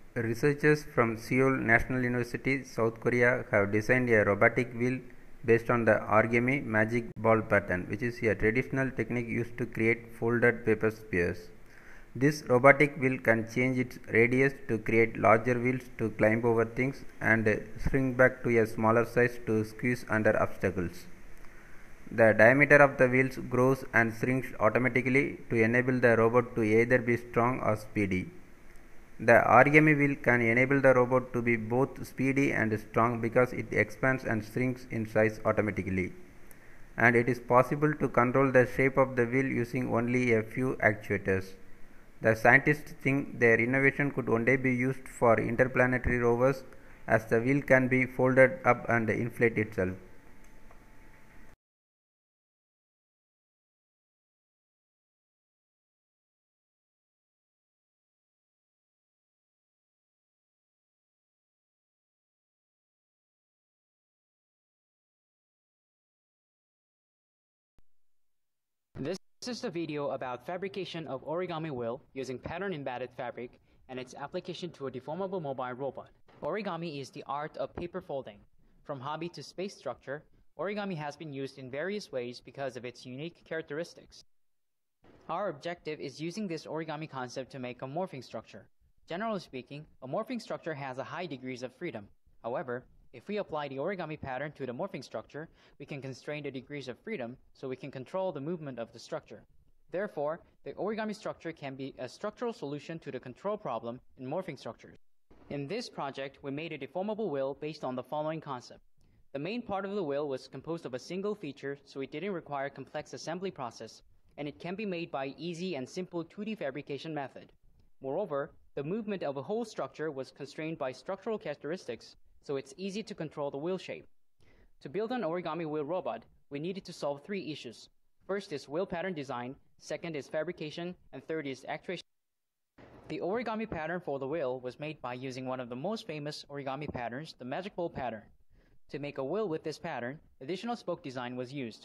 Researchers from Seoul National University, South Korea have designed a robotic wheel based on the origami magic ball pattern, which is a traditional technique used to create folded paper spheres. This robotic wheel can change its radius to create larger wheels to climb over things and shrink back to a smaller size to squeeze under obstacles. The diameter of the wheels grows and shrinks automatically to enable the robot to either be strong or speedy. The origami wheel can enable the robot to be both speedy and strong because it expands and shrinks in size automatically. And it is possible to control the shape of the wheel using only a few actuators. The scientists think their innovation could one day be used for interplanetary rovers, as the wheel can be folded up and inflate itself. This is the video about fabrication of origami wheel using pattern embedded fabric and its application to a deformable mobile robot. Origami is the art of paper folding. From hobby to space structure, origami has been used in various ways because of its unique characteristics. Our objective is using this origami concept to make a morphing structure. Generally speaking, a morphing structure has a high degrees of freedom. However, if we apply the origami pattern to the morphing structure, we can constrain the degrees of freedom so we can control the movement of the structure. Therefore, the origami structure can be a structural solution to the control problem in morphing structures. In this project, we made a deformable wheel based on the following concept. The main part of the wheel was composed of a single feature, so it didn't require a complex assembly process, and it can be made by easy and simple 2D fabrication method. Moreover, the movement of a whole structure was constrained by structural characteristics, so it's easy to control the wheel shape. To build an origami wheel robot, we needed to solve three issues. First is wheel pattern design, second is fabrication, and third is actuation. The origami pattern for the wheel was made by using one of the most famous origami patterns, the magic ball pattern. To make a wheel with this pattern, additional spoke design was used.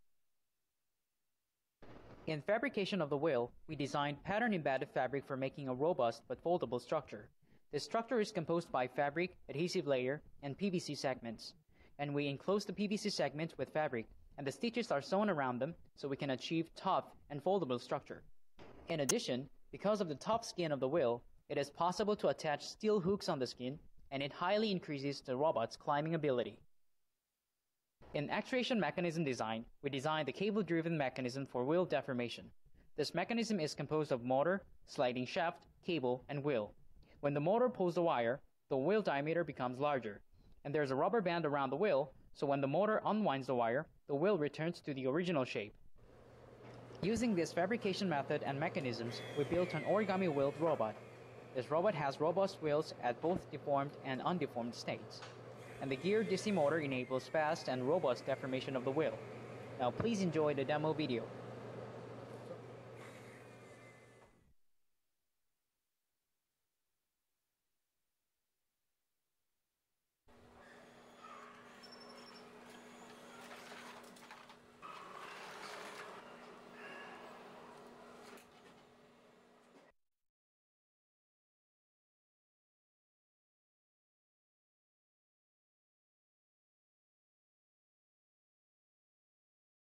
In fabrication of the wheel, we designed pattern embedded fabric for making a robust but foldable structure. The structure is composed by fabric, adhesive layer, and PVC segments. And we enclose the PVC segments with fabric, and the stitches are sewn around them so we can achieve tough and foldable structure. In addition, because of the tough skin of the wheel, it is possible to attach steel hooks on the skin, and it highly increases the robot's climbing ability. In actuation mechanism design, we designed the cable-driven mechanism for wheel deformation. This mechanism is composed of motor, sliding shaft, cable, and wheel. When the motor pulls the wire, the wheel diameter becomes larger, and there's a rubber band around the wheel, so when the motor unwinds the wire, the wheel returns to the original shape. Using this fabrication method and mechanisms, we built an origami wheeled robot. This robot has robust wheels at both deformed and undeformed states, and the gear DC motor enables fast and robust deformation of the wheel. Now please enjoy the demo video.